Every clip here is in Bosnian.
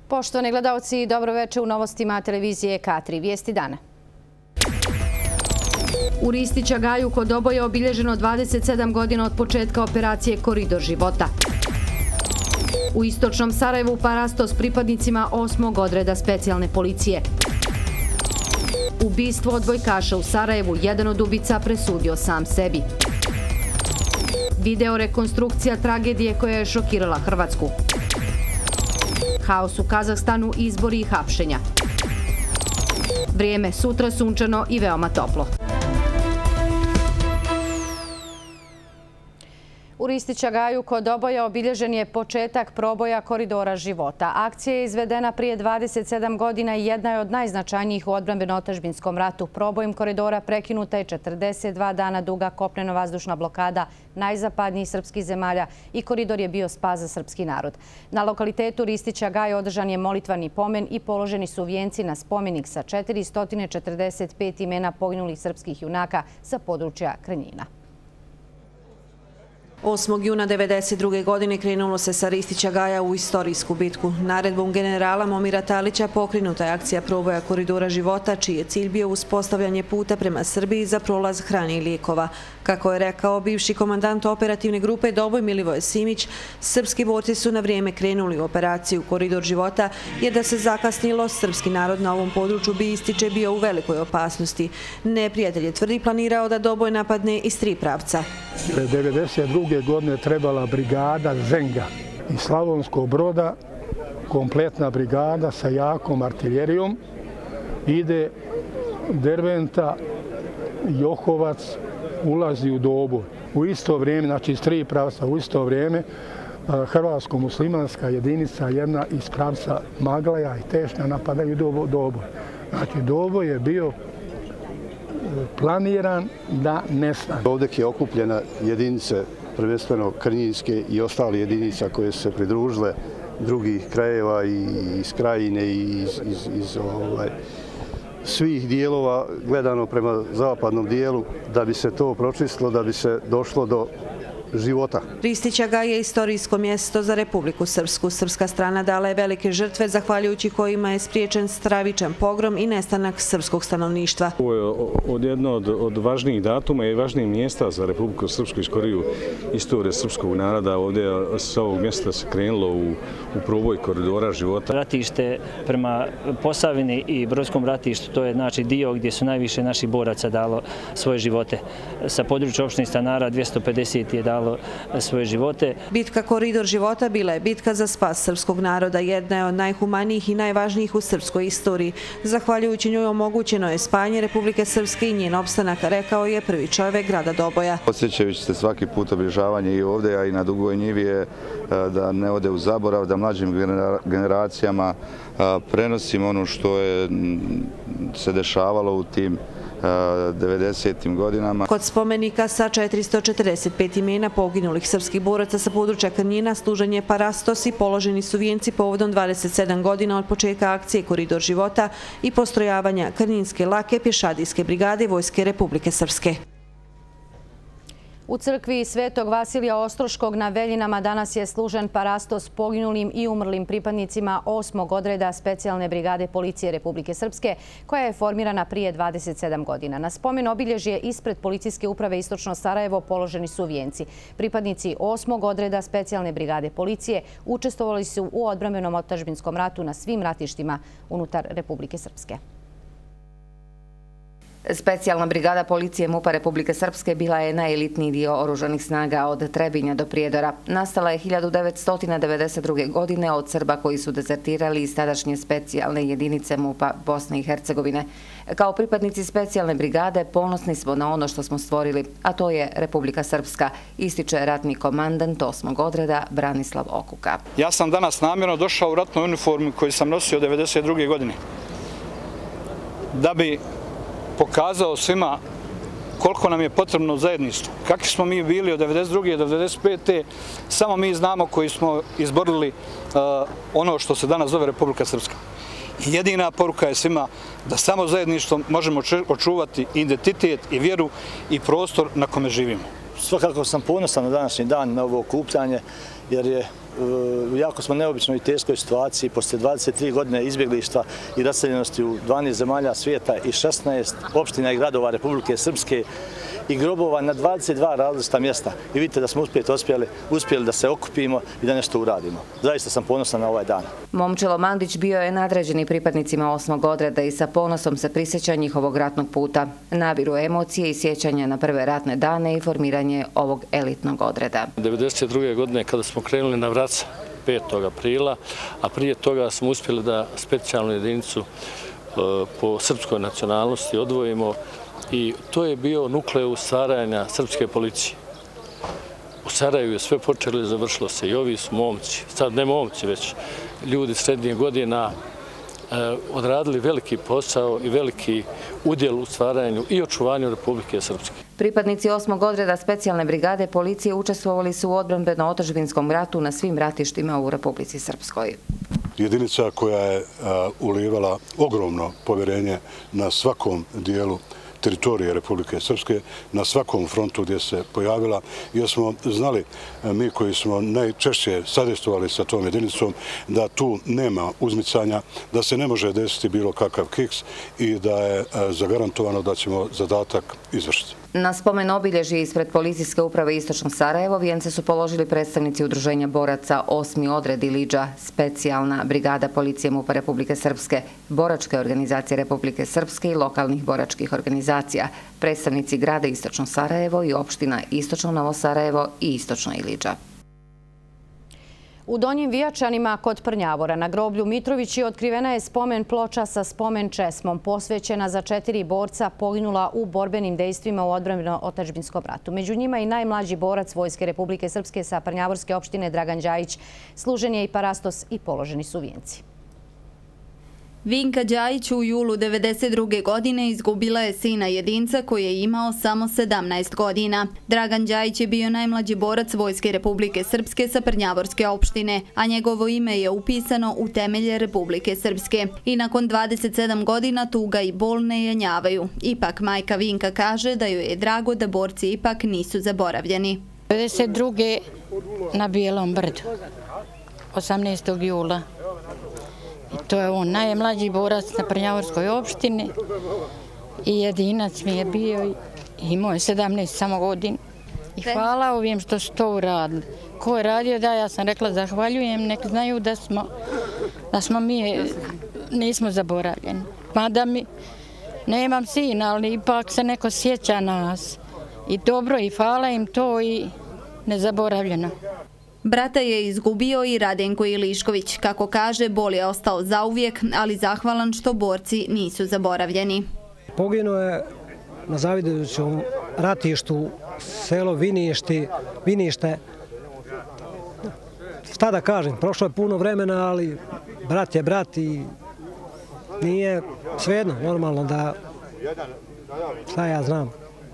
Poštovani gledalci, dobro večer u novostima televizije K3. Vijesti dana. U Ristića Gaju kod Doboja je obilježeno 27 godina od početka operacije Koridor života. U istočnom Sarajevu parasto s pripadnicima 8. odreda specijalne policije. Ubistvo odbojkaša u Sarajevu, jedan od ubica presudio sam sebi. Video rekonstrukcija tragedije koja je šokirala Hrvatsku. Haos u Kazahstanu, izbori i hapšenja. Vrijeme sutra sunčano i veoma toplo. U Ristića Gaju kod Doboja obilježen je početak proboja Koridora života. Akcija je izvedena prije 27 godina i jedna je od najznačajnijih u odbrambeno-otadžbinskom ratu. Probojem koridora prekinuta je 42 dana duga kopneno-vazdušna blokada najzapadnijih srpskih zemalja i koridor je bio spas za srpski narod. Na lokalitetu Ristića Gaja održan je molitvani pomen i položeni su vijenci na spomenik sa 445 imena poginulih srpskih junaka sa područja Krnjina. 8. juna 1992. godine krenulo se sa Ristića Gaja u istorijsku bitku. Naredbom generala Momira Talića pokrenuta je akcija proboja Koridora života, čiji je cilj bio uspostavljanje puta prema Srbiji za prolaz hrane i lijekova. Kako je rekao bivši komandant operativne grupe Doboj Milivoje Simić, srpski borci su na vrijeme krenuli u operaciju Koridor života, jer da se zakasnilo, srpski narod na ovom području bi ističe bio u velikoj opasnosti. Neprijatelj je tvrdi planirao da Doboj napadne iz 3 pravca. 1992. godine trebala brigada Zenga iz Slavonskog Broda, kompletna brigada sa jakom artiljerijom, ide Derventa, Johovac, ulazi u Doboj. U isto vrijeme, znači iz 3 pravca, u isto vrijeme hrvatsko-muslimanska jedinica jedna iz pravca Maglaja i Tešnja napadaju Doboj. Znači Doboj je bio planiran da nestane. Ovdje je okupljena jedinice, prvenstveno krnjinske i ostale jedinica koje su se pridružile drugih krajeva i iz Krajine i iz svih dijelova gledano prema zapadnom dijelu da bi se to pročistilo, da bi se došlo do života. Ristića Gaj je istorijsko mjesto za Republiku Srpsku. Srpska strana dala je velike žrtve, zahvaljujući kojima je spriječen stravičan pogrom i nestanak srpskog stanovništva. Ovo je jedno od važnijih datuma i važnijih mjesta za Republiku Srpsku i skoriju istorije srpskog naroda. Ovdje sa ovog mjesta se krenulo u proboj Koridora života. Ratište prema Posavini i Brodskom ratištu, to je znači dio gdje su najviše naših boraca dalo svoje živote. Sa područja opštine Stanara 250 je dalo svoje živote. Bitka Koridor života bila je bitka za spas srpskog naroda, jedna je od najhumanijih i najvažnijih u srpskoj istoriji. Zahvaljujući njoj omogućeno je spajanje Republike Srpske i njen opstanak, rekao je prvi čovjek grada Doboja. Podsjećajući se svaki put obilježavanje i ovdje, a i na Dugoj njivi je da ne ode u zaborav, da mlađim generacijama prenosimo ono što je se dešavalo u tim 90. godinama. Kod spomenika sa 445 imena poginulih srpskih boraca sa područja Krnjina služen je parastos i položeni su vijenci povodom 27 godina od početka akcije Koridor života i postrojavanja Krnjinske lake pješadijske brigade Vojske Republike Srpske. U crkvi Svetog Vasilija Ostroškog na Veljinama danas je služen parastos poginulim i umrlim pripadnicima 8. odreda specijalne brigade policije Republike Srpske, koja je formirana prije 27 godina. Na spomen obilježje ispred policijske uprave Istočno Sarajevo položeni su vijenci. Pripadnici 8. odreda specijalne brigade policije učestvovali su u odbrambenom otadžbinskom ratu na svim ratištima unutar Republike Srpske. Specijalna brigada policije MUP-a Republike Srpske bila je najelitniji dio oružanih snaga od Trebinja do Prijedora. Nastala je 1992. godine od Srba koji su dezertirali iz tadašnje specijalne jedinice MUP-a Bosne i Hercegovine. Kao pripadnici specijalne brigade ponosni smo na ono što smo stvorili, a to je Republika Srpska, ističe ratni komandant 8. odreda Branislav Okuka. Ja sam danas namjerno došao u ratnoj uniformi koju sam nosio 1992. godine da bi pokazao svima koliko nam je potrebno zajedništvo. Kakvi smo mi bili od 1992. do 1995. Samo mi znamo koji smo izborili ono što se danas zove Republika Srpska. I jedina poruka je svima da samo zajedništvom možemo očuvati identitet i vjeru i prostor na kome živimo. Svakako sam ponosan na današnji dan, na ovo okupljanje, jer je jako smo neobičnoj i teškoj situaciji. Poslije 23 godine izbjeglištva i raseljenosti u 12 zemalja svijeta i 16 opština i gradova Republike Srpske i grobova na 22 različita mjesta. I vidite da smo uspjeli da se okupimo i da nešto uradimo. Zaista sam ponosan na ovaj dan. Momčilo Mandić bio je nadređeni pripadnicima 8. odreda i sa ponosom se prisjeća njihovog ratnog puta. Nabiru emocije i sjećanja na prve ratne dane i formiranje ovog elitnog odreda. 1992. godine kada smo krenuli na Vraca 5. aprila, a prije toga smo uspjeli da specijalnu jedinicu po srpskoj nacionalnosti odvojimo i to je bio nukleus stvaranja srpske policije. U Sarajevu je sve počelo i završilo se i ovi su momci, sad ne momci već ljudi srednjih godina odradili veliki posao i veliki udjel u stvaranju i očuvanju Republike Srpske. Pripadnici 8. odreda specijalne brigade policije učestvovali su u odbrambeno-otadžbinskom ratu na svim ratištima u Republici Srpskoj. Jedinica koja je ulijevala ogromno povjerenje na svakom dijelu teritorije Republike Srpske, na svakom frontu gdje se pojavila, jer smo znali, mi koji smo najčešće sadestovali sa tom jedinicom, da tu nema uzmicanja, da se ne može desiti bilo kakav kiks i da je zagarantovano da ćemo zadatak izvršiti. Na spomen obilježje ispred Policijske uprave Istočno Sarajevo vijence su položili predstavnici Udruženja boraca 8. odred Iliđa, specijalna brigada policije MUP-a Republike Srpske, boračke organizacije Republike Srpske i lokalnih boračkih organizacija, predstavnici grada Istočno Sarajevo i opština Istočno Novo Sarajevo i Istočno Iliđa. U Donjim Vijačanima kod Prnjavora na groblju Mitrovići otkrivena je spomen ploča sa spomen česmom posvećena za 4 borca poginula u borbenim dejstvima u odbrambeno-otadžbinskom ratu. Među njima i najmlađi borac Vojske Republike Srpske sa Prnjavorske opštine Dragan Đajić. Služen je i parastos i položeni su vijenci. Vinka Đajić u julu 1992. godine izgubila je sina jedinca koji je imao samo 17 godina. Dragan Đajić je bio najmlađi borac Vojske Republike Srpske sa Prnjavorske opštine, a njegovo ime je upisano u temelje Republike Srpske. I nakon 27 godina tuga i bol ne jenjavaju. Ipak majka Vinka kaže da joj je drago da borci ipak nisu zaboravljeni. 1992. na Bijelom brdu, 18. jula. I to je on najmlađi borac na Prnjavorskoj opštini i jedinac mi je bio i imao je 17 samo godina. I hvala ovim što su to uradili. Ko je radio da, ja sam rekla zahvaljujem, nek znaju da smo mi, nismo zaboravljeni. Mada mi nemam sina, ali ipak se neko sjeća nas. I dobro, i hvala im to i nezaboravljeno. Brata je izgubio i Radenko Ilišković. Kako kaže, bol je ostao zauvijek, ali zahvalan što borci nisu zaboravljeni. Poginuo je na zavidujućem ratištu selo Vinište. Šta da kažem, prošlo je puno vremena, ali brat je brat i nije svejedno normalno da, šta ja znam,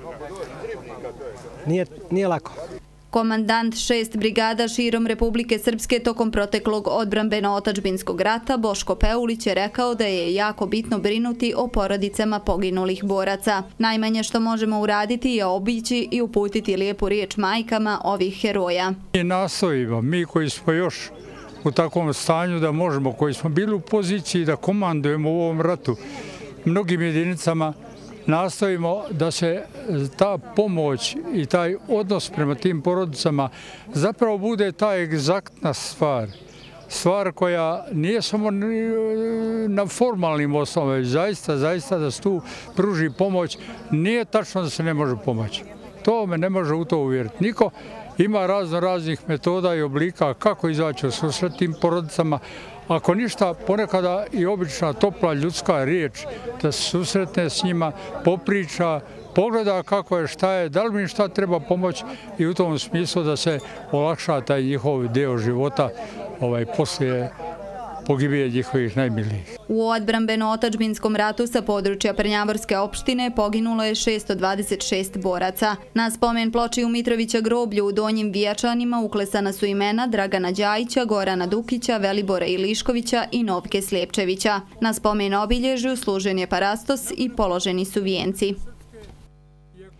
nije lako. Komandant 6 brigada širom Republike Srpske tokom proteklog odbrambeno-otadžbinskog rata Boško Peulić je rekao da je jako bitno brinuti o porodicama poginulih boraca. Najmanje što možemo uraditi je obići i uputiti lijepu riječ majkama ovih heroja. Mi nastojimo, mi koji smo još u takvom stanju da možemo, koji smo bili u poziciji da komandujemo u ovom ratu mnogim jedinicama, nastojimo da se ta pomoć i taj odnos prema tim porodicama zapravo bude ta egzaktna stvar. Stvar koja nije samo na formalnim osnovama, već zaista da se tu pruži pomoć. Nije tačno da se ne može pomoći. To me ne može u to uvjeriti niko. Ima raznih metoda i oblika kako izaći u susret tim porodicama. Ako ništa, ponekada i obična topla ljudska riječ da se susretne s njima, popriča, pogleda kako je, šta je, da li mi šta treba pomoći i u tom smislu da se olakša taj njihov deo života poslije pogibije njihovih najmilijih. U odbrambeno-otadžbinskom ratu sa područja Prnjavorske opštine poginulo je 626 boraca. Na spomen ploči u Mitrovića groblju u Donjim Vijačanima uklesana su imena Dragana Đajića, Gorana Dukića, Velibora Iliškovića i Novke Slijepčevića. Na spomen obilježju služen je parastos i položeni su vijenci.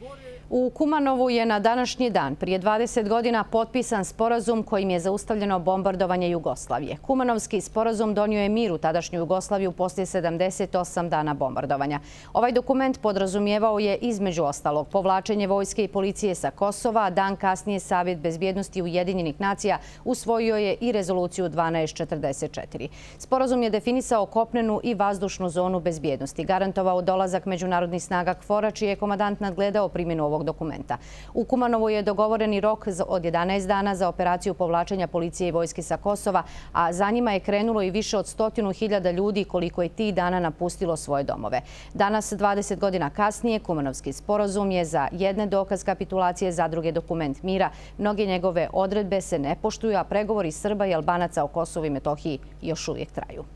U Kumanovu je na današnji dan prije 20 godina potpisan sporazum kojim je zaustavljeno bombardovanje Jugoslavije. Kumanovski sporazum donio je mir u tadašnju Jugoslaviju poslije 78 dana bombardovanja. Ovaj dokument podrazumijevao je između ostalog povlačenje vojske i policije sa Kosova, a dan kasnije Savjet bezbjednosti Ujedinjenih nacija usvojio je i rezoluciju 1244. Sporazum je definisao kopnenu i vazdušnu zonu bezbjednosti, garantovao dolazak međunarodnih snaga KFOR-a, čiji je komandant nadgledao primjenu ovog dokumenta. U Kumanovu je dogovoreni rok od 11 dana za operaciju povlačenja policije i vojske sa Kosova, a za njima je krenulo i više od 100.000 ljudi koliko je tih dana napustilo svoje domove. Danas, 20 godina kasnije, Kumanovski sporazum je za jedne dokaz kapitulacije, za druge dokument mira. Mnoge njegove odredbe se ne poštuju, a pregovori Srba i Albanaca o Kosovu i Metohiji još uvijek traju.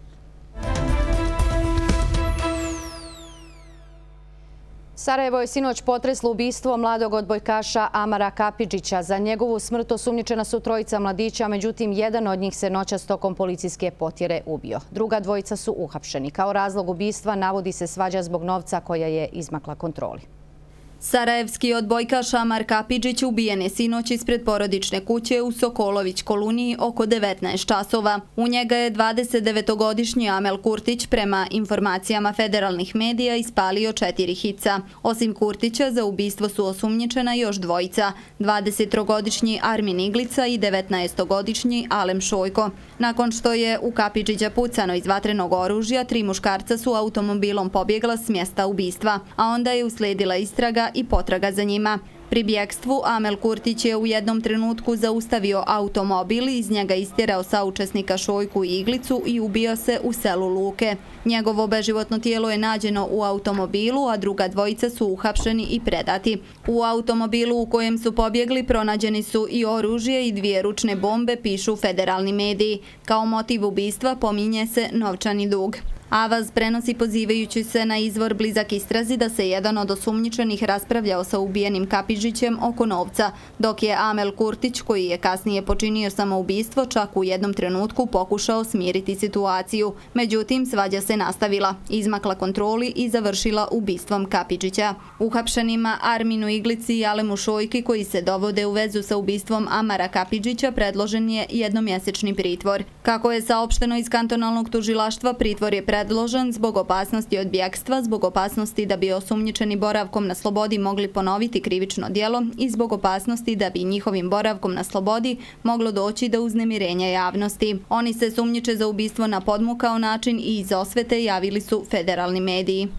Sarajevo je sinoć potreslo ubistvo mladog odbojkaša Amara Kapidžića. Za njegovu smrt osumnjičena su trojica mladića, međutim, jedan od njih se noćas tokom policijske potjere ubio. Druga dvojica su uhapšeni. Kao razlog ubistva navodi se svađa zbog novca koja je izmakla kontroli. Sarajevski odbojkaš Amar Kapidžić ubijen je sinoć ispred porodične kuće u Sokolović koloniji oko 19 časova. U njega je 29-godišnji Amel Kurtić prema informacijama federalnih medija ispalio 4 hica. Osim Kurtića, za ubistvo su osumnjičena još dvojica, 20-godišnji Armin Iglica i 19-godišnji Alem Šojko. Nakon što je u Kapidžića pucano iz vatrenog oružja, 3 muškarca su automobilom pobjegla s mjesta ubistva, a onda je uslijedila istraga i potraga za njima. Pri bjekstvu Amel Kurtić je u jednom trenutku zaustavio automobil i iz njega istjerao saučesnika Šojku i Iglicu i ubio se u selu Luke. Njegovo beživotno tijelo je nađeno u automobilu, a druga dvojica su uhapšeni i predati. U automobilu u kojem su pobjegli pronađeni su i oružje i 2 ručne bombe, pišu federalni mediji. Kao motiv ubistva pominje se novčani dug. Avaz prenosi pozivajući se na izvor blizak istrazi da se jedan od osumnjičenih raspravljao sa ubijenim Kapidžićem oko novca, dok je Amel Kurtić, koji je kasnije počinio samoubistvo, čak u jednom trenutku pokušao smiriti situaciju. Međutim, svađa se nastavila, izmakla kontroli i završila ubistvom Kapidžića. Uhapšenima Arminu Iglici i Alemu Šojki, koji se dovode u vezu sa ubistvom Amara Kapidžića, predložen je jednomjesečni pritvor. Kako je saopšteno iz kantonalnog tužilaštva, pritvor je predložen zbog opasnosti od bjekstva, zbog opasnosti da bi osumnjičeni boravkom na slobodi mogli ponoviti krivično djelo i zbog opasnosti da bi njihovim boravkom na slobodi moglo doći do uznemirenja javnosti. Oni se sumnjiče za ubistvo na podmukao način i iz osvete javili su federalni mediji.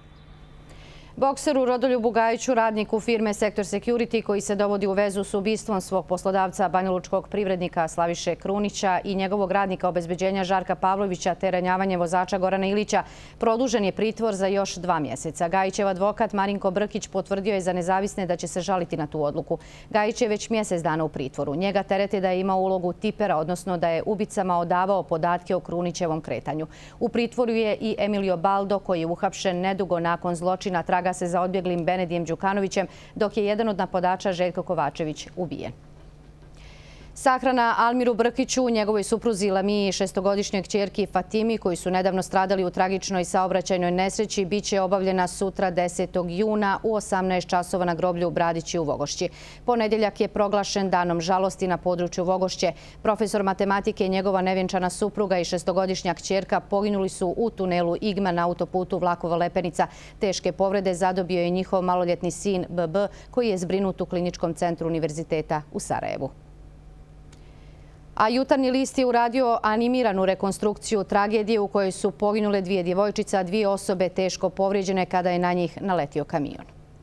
Bokseru Rodoljubu Gajiću, radniku firme Sektor Security, koji se dovodi u vezu s ubistvom svog poslodavca banjalučkog privrednika Slaviše Krunića i njegovog radnika obezbeđenja Žarka Pavlovića te ranjavanje vozača Gorana Ilića, produžen je pritvor za još 2 mjeseca. Gajićev advokat Marinko Brkić potvrdio je za Nezavisne da će se žaliti na tu odluku. Gajić je već mjesec dana u pritvoru. Njega terete da je imao ulogu tipera, odnosno da je ubicama odavao podatke o Krunićevom kretanju. U pritvoru je i Emilio Baldo, koji je uhapšen nedugo nakon zločina traga se za odbjeglim Benedijem Đukanovićem, dok je jedan od napadača Željko Kovačević ubijen. Sahrana Almiru Brkiću, njegovoj supruzi Lamiji i 6-godišnjoj kćerki Fatimi, koji su nedavno stradali u tragičnoj saobraćajnoj nesreći, bit će obavljena sutra 10. juna u 18 časova na groblju u Bradići u Vogošći. Ponedjeljak je proglašen danom žalosti na području Vogošće. Profesor matematike i njegova nevjenčana supruga i 6-godišnja kćerka poginuli su u tunelu Igma na autoputu Vlakovo-Lepenica. Teške povrede zadobio je njihov maloljetni sin BB, koji je zbrinut u Kliničkom centru Univerziteta u Sarajevu. A Jutarnji list je uradio animiranu rekonstrukciju tragedije u kojoj su poginule 2 djevojčice, a 2 osobe teško povrijeđene kada je na njih naletio kamion.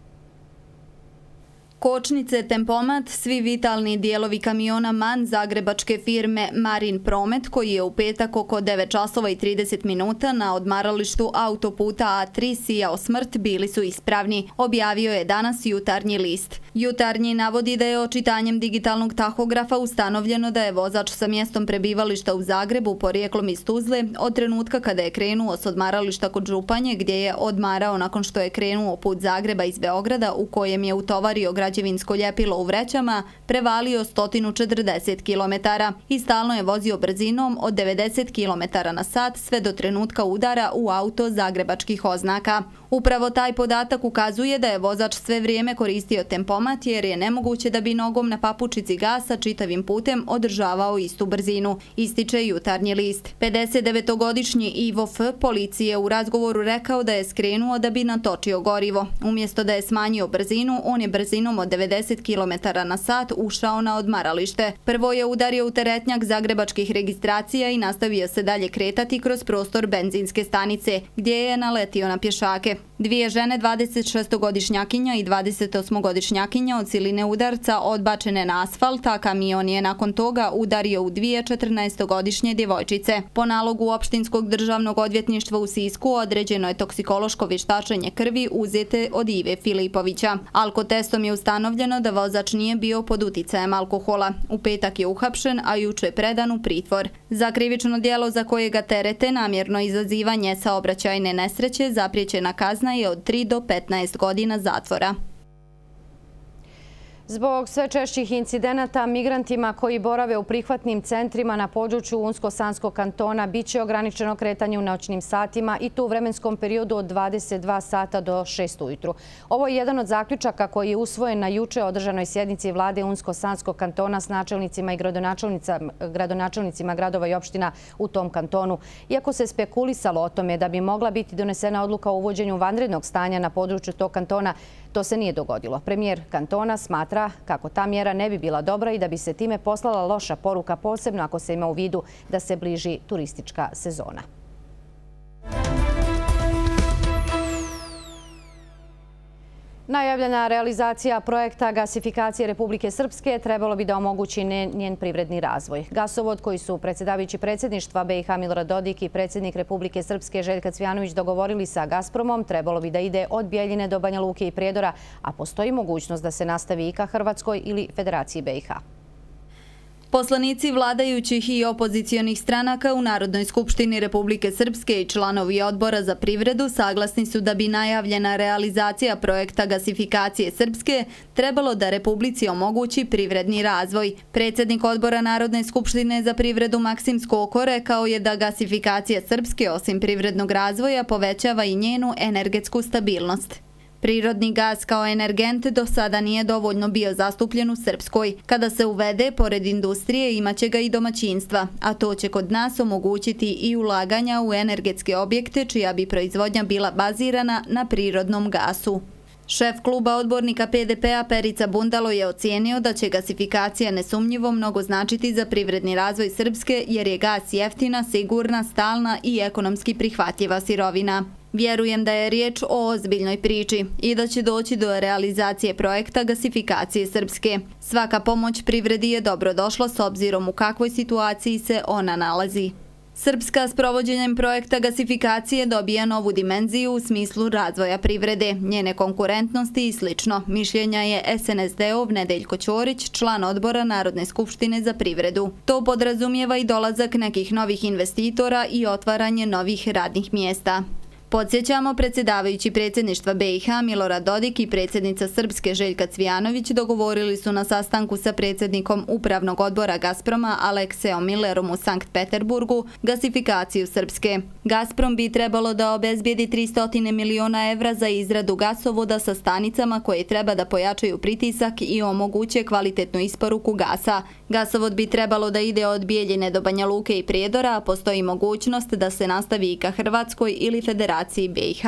Kočnice, tempomat, svi vitalni dijelovi kamiona MAN zagrebačke firme Marin Promet, koji je u petak oko 9 časova i 30 minuta na odmaralištu autoputa A3 sijao smrt, bili su ispravni, objavio je danas Jutarnji list. Jutarnji navodi da je očitanjem digitalnog tahografa ustanovljeno da je vozač sa mjestom prebivališta u Zagrebu porijeklom iz Tuzle od trenutka kada je krenuo s odmarališta kod Županje, gdje je odmarao nakon što je krenuo put Zagreba iz Beograda, u kojem je utovario građanski građevinsko ljepilo u vrećama, prevalio 140 km i stalno je vozio brzinom od 90 km na sat sve do trenutka udara u auto zagrebačkih oznaka. Upravo taj podatak ukazuje da je vozač sve vrijeme koristio tempomat jer je nemoguće da bi nogom na papučici gasa čitavim putem održavao istu brzinu, ističe Jutarnji list. 59-godišnji Ivo F. policiji je u razgovoru rekao da je skrenuo da bi natočio gorivo. Umjesto da je smanjio brzinu, on je brzinom od 90 km na sat ušao na odmaralište. Prvo je udario u teretnjak zagrebačkih registracija i nastavio se dalje kretati kroz prostor benzinske stanice, gdje je naletio na pješake. Dvije žene, 26-godišnjakinja i 28-godišnjakinja od siline udarca odbačene na asfalt, a kamion je nakon toga udario u dvije 14-godišnje djevojčice. Po nalogu Opštinskog državnog odvjetništva u Sisku određeno je toksikološko vještačenje krvi uzete od Ive Filipovića. Alkotestom je ustanovljeno da vozač nije bio pod uticajem alkohola. U petak je uhapšen, a juče predan u pritvor. Za krivično djelo za koje ga terete, namjerno izazivanje saobraćajne nesreće, zapriječena kazna je od 3 do 15 godina zatvora. Zbog sve češćih incidenata, migrantima koji borave u prihvatnim centrima na području Unsko-Sanskog kantona biće ograničeno kretanje u noćnim satima i to u vremenskom periodu od 22 sata do 6 ujutru. Ovo je jedan od zaključaka koji je usvojen na juče održanoj sjednici vlade Unsko-Sanskog kantona s načelnicima i gradonačelnicima gradova i opština u tom kantonu. Iako se spekulisalo o tome da bi mogla biti donesena odluka o uvođenju vanrednog stanja na području tog kantona, to se nije dogodilo. Premijer kantona smatra kako ta mjera ne bi bila dobra i da bi se time poslala loša poruka, posebno ako se ima u vidu da se bliži turistička sezona. Najavljena realizacija projekta gasifikacije Republike Srpske trebalo bi da omogući njen privredni razvoj. Gasovod koji su predsjedavajući predsjedništva BiH Milorad Dodik i predsjednik Republike Srpske Željka Cvijanović dogovorili sa Gazpromom trebalo bi da ide od Bjeljine do Banja Luke i Prijedora, a postoji mogućnost da se nastavi i ka Hrvatskoj ili Federaciji BiH. Poslanici vladajućih i opozicionih stranaka u Narodnoj skupštini Republike Srpske i članovi odbora za privredu saglasni su da bi najavljena realizacija projekta gasifikacije Srpske trebalo da Republici omogući privredni razvoj. Predsjednik odbora Narodne skupštine za privredu Maksim Skoko rekao je da gasifikacija Srpske osim privrednog razvoja povećava i njenu energetsku stabilnost. Prirodni gas kao energent do sada nije dovoljno bio zastupljen u Srpskoj. Kada se uvede, pored industrije imaće ga i domaćinstva, a to će kod nas omogućiti i ulaganja u energetske objekte čija bi proizvodnja bila bazirana na prirodnom gasu. Šef kluba odbornika PDP-a Perica Bundalo je ocijenio da će gasifikacija nesumnjivo mnogo značiti za privredni razvoj Srpske jer je gas jeftina, sigurna, stalna i ekonomski prihvatljiva sirovina. Vjerujem da je riječ o ozbiljnoj priči i da će doći do realizacije projekta gasifikacije Srpske. Svaka pomoć privredi je dobrodošla s obzirom u kakvoj situaciji se ona nalazi. Srpska s provođenjem projekta gasifikacije dobija novu dimenziju u smislu razvoja privrede, njene konkurentnosti i sl. Mišljenja je SNSD-ov Nedeljko Ćorić, član odbora Narodne skupštine za privredu. To podrazumijeva i dolazak nekih novih investitora i otvaranje novih radnih mjesta. Podsjećamo, predsjedavajući predsjedništva BiH Milorad Dodik i predsjednica Srpske Željka Cvijanović dogovorili su na sastanku sa predsjednikom Upravnog odbora Gazproma Alekseom Millerom u Sankt Peterburgu gasifikaciju Srpske. Gazprom bi trebalo da obezbijedi 300 miliona evra za izradu gasovoda sa stanicama koje treba da pojačaju pritisak i omoguće kvalitetnu isporuku gasa. Gasovod bi trebalo da ide od Bjeljine do Banja Luke i Prijedora, a postoji mogućnost da se nastavi i ka Hrvatskoj ili Federaciji BiH.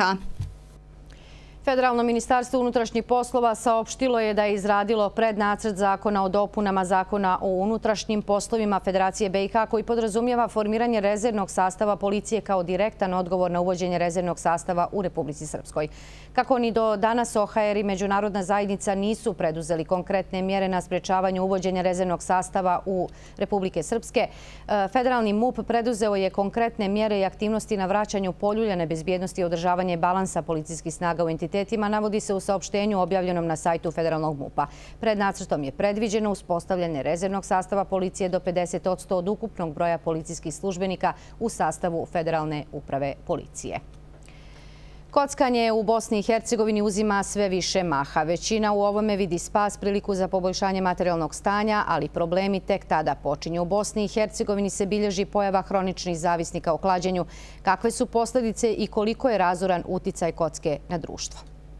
Federalno ministarstvo unutrašnjih poslova saopštilo je da je izradilo prednacrt zakona o dopunama zakona o unutrašnjim poslovima Federacije BiH koji podrazumijeva formiranje rezervnog sastava policije kao direktan odgovor na uvođenje rezervnog sastava u Republici Srpskoj. Kako ni do danas OHR i međunarodna zajednica nisu preduzeli konkretne mjere na sprečavanju uvođenja rezervnog sastava u Republike Srpske, federalni MUP preduzeo je konkretne mjere i aktivnosti na vraćanju poljuljane bezbjednosti i održavanje balansa policijskih snaga u entitetima, navodi se u saopštenju objavljenom na sajtu federalnog MUP-a. Pred nacrtom je predviđeno uspostavljanje rezervnog sastava policije do 50% od ukupnog broja policijskih službenika u sastavu Federalne uprave policije. Kockanje u Bosni i Hercegovini uzima sve više maha. Većina u ovome vidi spas, priliku za poboljšanje materijalnog stanja, ali problemi tek tada počinju. U Bosni i Hercegovini se bilježi pojava hroničnih zavisnika o klađenju. Kakve su posljedice i koliko je razoran uticaj kocke na društvo?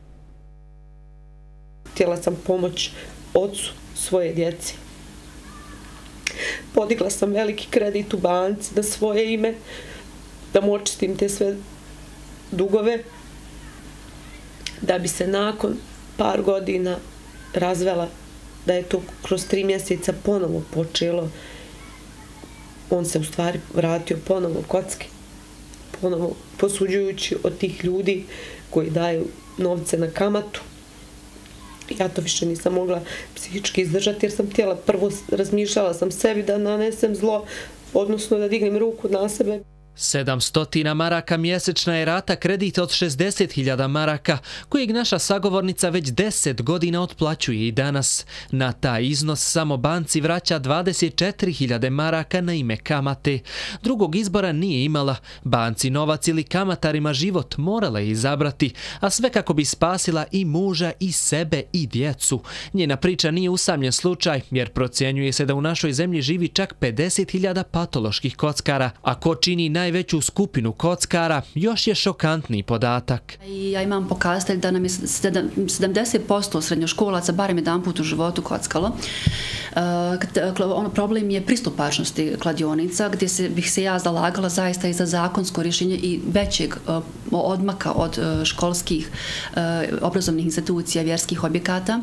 Htjela sam pomoć ocu svoje djece. Podigla sam veliki kredit u banci na svoje ime, da mu očistim te sve dugove, da bi se nakon par godina razvela, da je to kroz 3 mjeseca ponovo počelo. On se u stvari vratio ponovo kocki, ponovo posuđujući od tih ljudi koji daju novce na kamatu. Ja to više nisam mogla psihički izdržati jer sam htjela, prvo razmišljala sam sebi da nanesem zlo, odnosno da dignem ruku na sebe. 700 maraka mjesečna je rata kredita od 60.000 maraka, kojeg naša sagovornica već 10 godina otplaćuje i danas. Na taj iznos samo banci vraća 24.000 maraka na ime kamate. Drugog izbora nije imala. Banci novac ili kamatarima život morala je izabrati, a sve kako bi spasila i muža i sebe i djecu. Njena priča nije usamljen slučaj, jer procjenjuje se da u našoj zemlji živi čak 50.000 patoloških kockara, a ko čini najveću skupinu kockara, još je šokantni podatak. Ja imam pokazatelj da nam je 70% srednjoškolaca barem jedan put u životu kockalo. Problem je pristupačnosti kladionica, gdje bih se ja zalagala zaista i za zakonsko rješenje i većeg odmaka od školskih obrazovnih institucija, vjerskih objekata.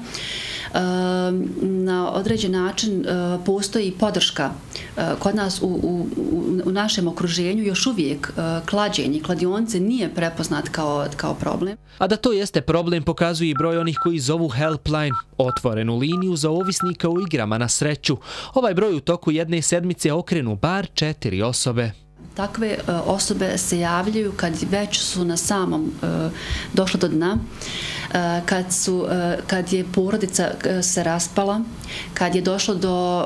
Na određen način postoji podrška kod nas u našem okruženju. Još uvijek klađenje, kladionice nije prepoznat kao problem. A da to jeste problem pokazuje i broj onih koji zovu Helpline, otvorenu liniju za ovisnika u igrama na sreću. Ovaj broj u toku jedne sedmice okrenu bar 4 osobe. Takve osobe se javljaju kad već su na samom došle do dna, kad je porodica se raspala, kad je došlo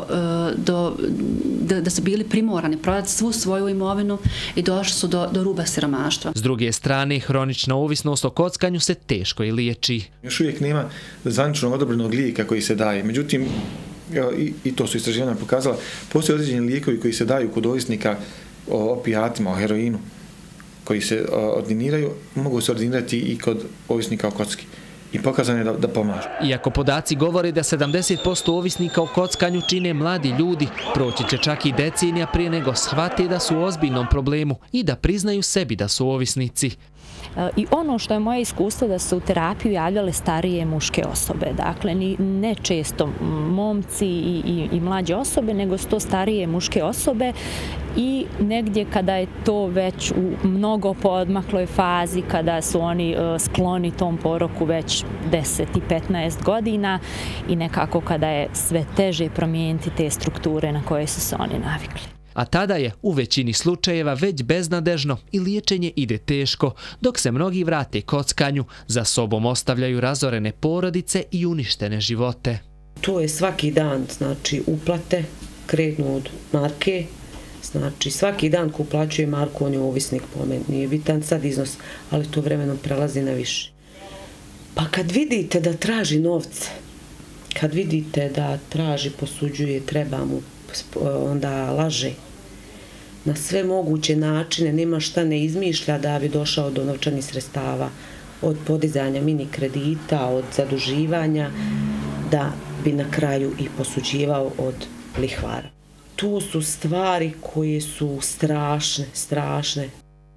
da su bili primorani prodati svu svoju imovinu i došli su do ruba siromaštva. S druge strane, hronična ovisnost o kockanju se teško i liječi. Još uvijek nema zvaničnog odobrenog lijeka koji se daje. Međutim, i to su istraživanja pokazala, postoje određeni lijekovi koji se daju kod ovisnika o opijatima, o heroinu, koji se ordiniraju, mogu se ordinirati i kod ovisnika o kocki. I pokazano je da pomažu. Iako podaci govore da 70% ovisnika o kockanju čine mladi ljudi, proći će čak i decenija prije nego shvate da su u ozbiljnom problemu i da priznaju sebi da su ovisnici. I ono što je moje iskustvo da su u terapiju javljale starije muške osobe. Dakle, ne često momci i mlađe osobe, nego su to starije muške osobe i negdje kada je to već u mnogo poodmakloj fazi, kada su oni skloni tom poroku već 10 i 15 godina i nekako kada je sve teže promijeniti te strukture na koje su se oni navikli. A tada je u većini slučajeva već beznadežno i liječenje ide teško, dok se mnogi vrate kockanju, za sobom ostavljaju razorene porodice i uništene živote. To je svaki dan, znači uplate krenu od marke, znači svaki dan ko uplaćuje marku, on je ovisnik po meni, nije bitan sad iznos, ali to vremenom prelazi na više. Pa kad vidite da traži novce, kad vidite da traži, posuđuje, treba mu, onda laže na sve moguće načine, nema šta ne izmišlja da bi došao do novčanih sredstava, od podizanja mini kredita, od zaduživanja, da bi na kraju i posuđivao od lihvara. To su stvari koje su strašne, strašne.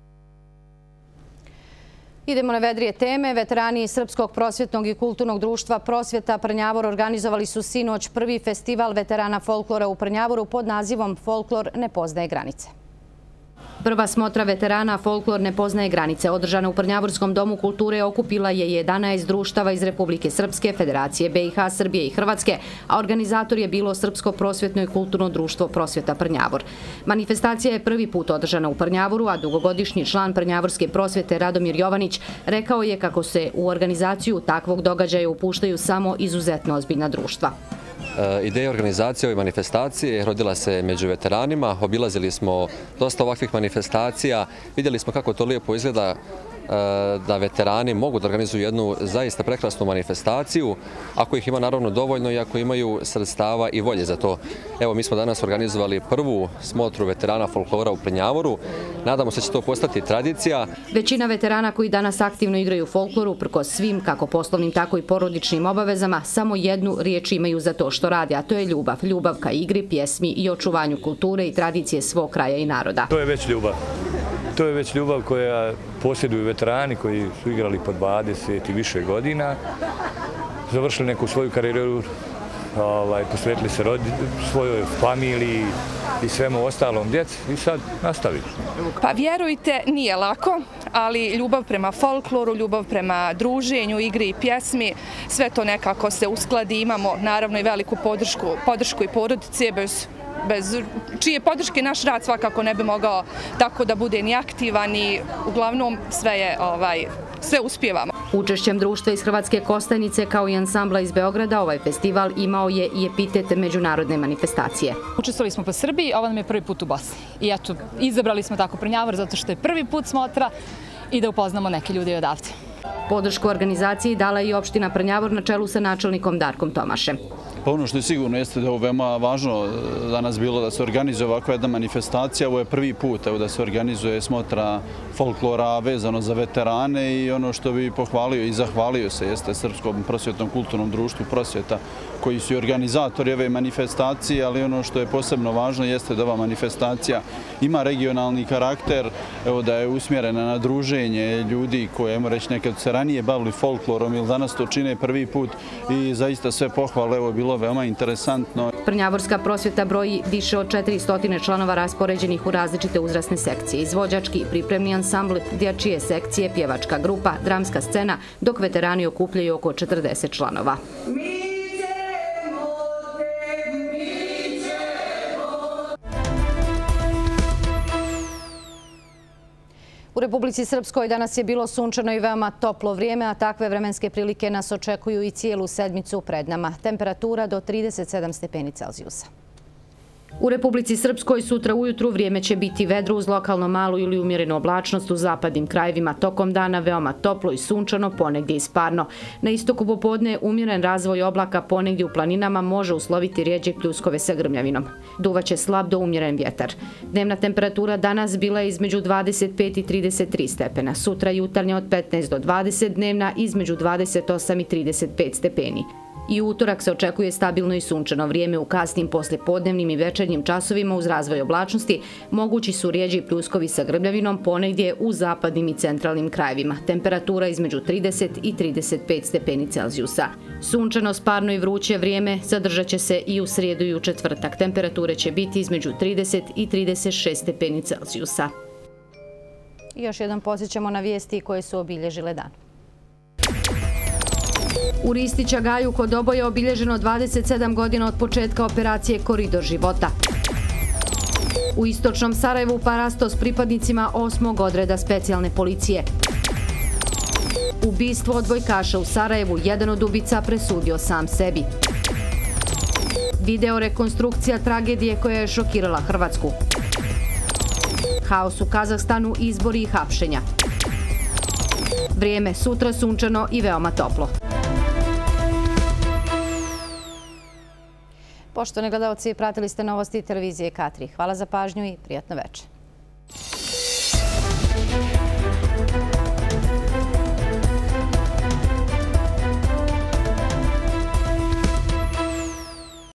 Idemo na vedrije teme. Veterani Srpskog prosvjetnog i kulturnog društva Prosvjeta Prnjavor organizovali su sinoć prvi festival veterana folklora u Prnjavoru pod nazivom Folklor ne poznaje granice. Prva smotra veterana Folklor ne poznaje granice, održana u Prnjavorskom domu kulture, okupila je 11 društava iz Republike Srpske, Federacije BiH, Srbije i Hrvatske, a organizator je bilo Srpsko prosvjetno i kulturno društvo Prosvjeta Prnjavor. Manifestacija je prvi put održana u Prnjavoru, a dugogodišnji član Prnjavorske prosvjete Radomir Jovanić rekao je kako se u organizaciju takvog događaja upuštaju samo izuzetno ozbiljna društva. Ideja organizacije ove manifestacije rodila se među veteranima, obilazili smo dosta ovakvih manifestacija, vidjeli smo kako to lijepo izgleda da veterani mogu da organizuju jednu zaista prekrasnu manifestaciju, ako ih ima naravno dovoljno i ako imaju sredstava i volje za to. Evo, mi smo danas organizovali prvu smotru veterana folklora u Prnjavoru. Nadamo se da će to postati tradicija. Većina veterana koji danas aktivno igraju folkloru, preko svim, kako poslovnim, tako i porodičnim obavezama, samo jednu riječ imaju za to što rade, a to je ljubav. Ljubav ka igri, pjesmi i očuvanju kulture i tradicije svog kraja i naroda. To je već ljubav. To je već ljubav koja posjeduju veterani koji su igrali po 20 i više godina, završili neku svoju karijeru, posvetili se svojoj familiji i svemu ostalom djeci i sad nastaviti. Pa vjerujte, nije lako, ali ljubav prema folkloru, ljubav prema druženju, igri i pjesmi, sve to nekako se uskladi. Imamo naravno i veliku podršku i porodice, bez čije podrške naš rad svakako ne bi mogao tako da bude ni aktivan i uglavnom sve uspijevamo. Učešćem društva iz Hrvatske Kostajnice kao i ansambla iz Beograda ovaj festival imao je i epitet međunarodne manifestacije. Učestvovali smo po Srbiji, ovo nam je prvi put u Bosni. I eto, izabrali smo tako Prnjavor zato što je prvi put smotra i da upoznamo neke ljude odavde. Podršku organizaciji dala i opština Prnjavor na čelu sa načelnikom Darkom Tomašem. Pa ono što je sigurno jeste da je ovo veoma važno danas bilo da se organizuje ovakva jedna manifestacija. Ovo je prvi put da se organizuje smotra folklora vezano za veterane i ono što bi pohvalio i zahvalio se jeste Srpskom prosvjetnom kulturnom društvu Prosvjeta koji su i organizatori ove manifestacije, ali ono što je posebno važno jeste da ova manifestacija ima regionalni karakter, da je usmjerena na druženje ljudi koji, ajmo reći, nekad se ranije bavili folklorom ili danas to čine prvi put i zaista sve pohvale, evo je bilo veoma interesantno. Prnjavorska prosvjeta broji više od 400 članova raspoređenih u različite uzrasne sekcije, izvođački, pripremni ansambl, dječje sekcije, pjevačka grupa, dramska scena, dok veterani okupljaju oko 40 članova. U Republici Srpskoj danas je bilo sunčano i veoma toplo vrijeme, a takve vremenske prilike nas očekuju i cijelu sedmicu pred nama. Temperatura do 37 stepeni Celzijusa. U Republici Srpskoj sutra ujutru vrijeme će biti vedro uz lokalno malu ili umjerenu oblačnost u zapadnim krajevima. Tokom dana veoma toplo i sunčano, ponegdje i sparno. Na istoku popodne umjeren razvoj oblaka, ponegdje u planinama može usloviti rijeđe pljuskove sa grmljavinom. Duvaće slab do umjeren vjetar. Dnevna temperatura danas bila je između 25 i 33 stepena. Sutra jutarnja od 15 do 20, dnevna između 28 i 35 stepeni. I u utorak se očekuje stabilno i sunčano vrijeme u kasnim poslijepodnevnim i večernjim časovima uz razvoj oblačnosti. Mogući su rijeđi pljuskovi sa grmljavinom ponegdje u zapadnim i centralnim krajevima. Temperatura između 30 i 35 stepeni Celzijusa. Sunčano, sparno i vruće vrijeme zadržat će se i u srijedu i u četvrtak. Temperature će biti između 30 i 36 stepeni Celzijusa. I još jednom podsjećamo na vijesti koje su obilježile dan. U Ristića Gaju kod Doboja je obilježeno 27 godina od početka operacije Koridor života. U istočnom Sarajevu parasto s pripadnicima 8. odreda specijalne policije. Ubistvo odbojkaša u Sarajevu, jedan od ubica presudio sam sebi. Video rekonstrukcija tragedije koja je šokirala Hrvatsku. Haos u Kazahstanu, izbori i hapšenja. Vrijeme sutra sunčano i veoma toplo. Poštovani gledalci, pratili ste novosti televizije K3. Hvala za pažnju i prijatno večer.